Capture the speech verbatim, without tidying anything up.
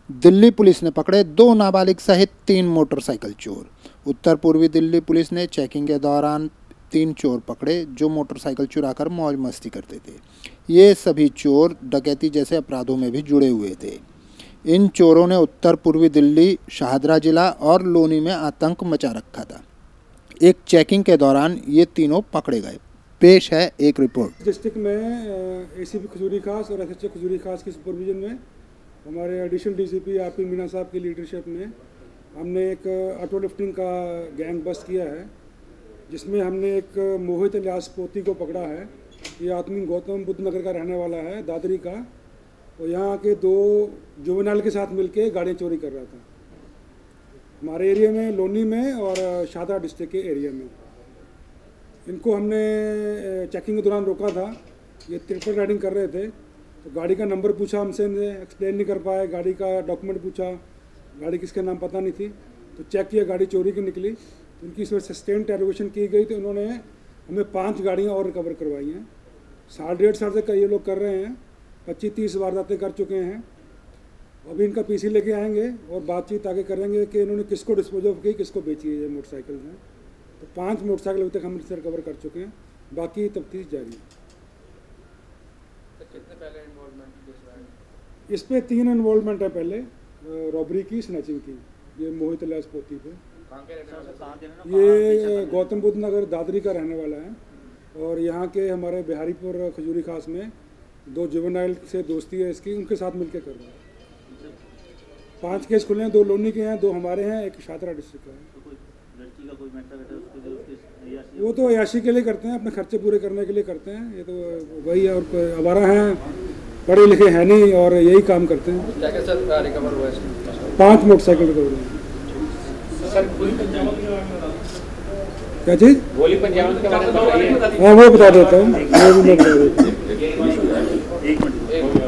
Delhi police ने पकड़े दो नाबालिग सहित तीन मोटरसाइकिल चोर। उत्तर पूर्वी दिल्ली पुलिस ने चेकिंग के दौरान तीन चोर पकड़े जो मोटरसाइकिल चुराकर मौज मस्ती करते थे। ये सभी चोर डकैती जैसे अपराधों में भी जुड़े हुए थे। इन चोरों ने उत्तर पूर्वी दिल्ली, शाहदरा जिला और लोनी में आतंक मचा रखा था। एक चेकिंग के दौरान ये तीनों पकड़े गए। पेश है एक रिपोर्ट। डिस्ट्रिक्ट में एसीपी खजूरी खास और एसएचओ खजूरी खास की सुपरविजन में हमारे एडिशनल डीसीपी आरपी मीना साहब की लीडरशिप में हमने एक ऑटो लिफ्टिंग का गैंग बस्ट किया है, जिसमें हमने एक मोहित इलियास पोती को पकड़ा है। ये आदमी गौतम बुद्ध नगर का रहने वाला है, दादरी का, और यहाँ के दो जुवेनाइल के साथ मिलके गाड़ियाँ चोरी कर रहा था हमारे एरिया में, लोनी में और शाहदरा डिस्ट्रिक्ट के एरिया में। इनको हमने चेकिंग के दौरान रोका था। ये ट्रिपल राइडिंग कर रहे थे, तो गाड़ी का नंबर पूछा हमसे, एक्सप्लेन नहीं कर पाए। गाड़ी का डॉक्यूमेंट पूछा, गाड़ी किसके नाम पता नहीं थी, तो चेक किया, गाड़ी चोरी की निकली। तो उनकी इसमें सस्टेन इंटेरोगेशन की गई, तो उन्होंने हमें पांच गाड़ियां और रिकवर करवाई हैं। साढ़े डेढ़ साल से कई लोग कर रहे हैं, पच्चीस तीस वारदातें कर चुके हैं। अभी इनका पीसी लेके आएंगे और बातचीत आगे करेंगे कि इन्होंने किसको डिस्पोज ऑफ की, किसको बेची है ये मोटरसाइकिल में। तो पाँच मोटरसाइकिल अभी तक हम इससे रिकवर कर चुके हैं, बाकी तफ्तीश जारी है। कितने पहले इन्वॉल्वमेंट इस पे तीन इन्वॉल्वमेंट है, पहले रॉबरी की, स्नैचिंग की। ये मोहित इलियास पोती पे, ये गौतम बुद्ध नगर दादरी का रहने वाला है, और यहाँ के हमारे बिहारीपुर खजूरी खास में दो जुवेनाइल से दोस्ती है इसकी, उनके साथ मिलकर कर रहे हैं। पांच केस खुले हैं, दो लोनी के हैं, दो हमारे हैं, एक शाहदरा डिस्ट्रिक्ट का है। वो तो अयाशी के लिए करते हैं, अपने खर्चे पूरे करने के लिए करते हैं, ये तो वही है। और आवारा हैं, पढ़े लिखे हैं नहीं, और यही काम करते हैं। क्या क्या सर रिकवर हुआ है? पांच मोटरसाइकिल रिकवर हुए। क्या चीज? गोली पंजाब के बारे में बताइए। हाँ वो बता देता हूँ, वो भी मैं बता देता हूँ।